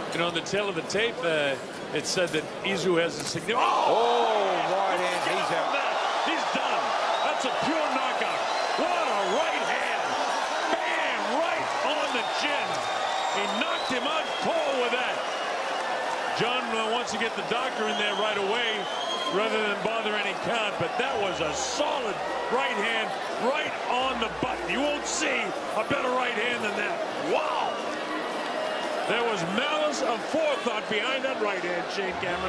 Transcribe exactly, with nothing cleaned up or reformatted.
And on the tail of the tape, uh, it said that Izu has a significant. Oh, oh, right hand. He's out. He's done. That's a pure knockout. What a right hand. Bam! Right on the chin. He knocked him out cold with that. John uh, wants to get the doctor in there right away rather than bother any count, but that was a solid right hand right on the button. You won't see a better right hand than that. Wow! There was malice of forethought behind that right hand, Shane Cameron.